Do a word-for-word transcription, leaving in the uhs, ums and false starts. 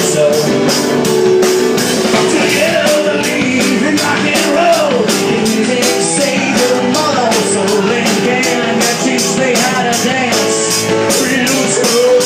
soul. Together believe in rock and roll. Music save the mother soul. And can I teach me how to dance real slow.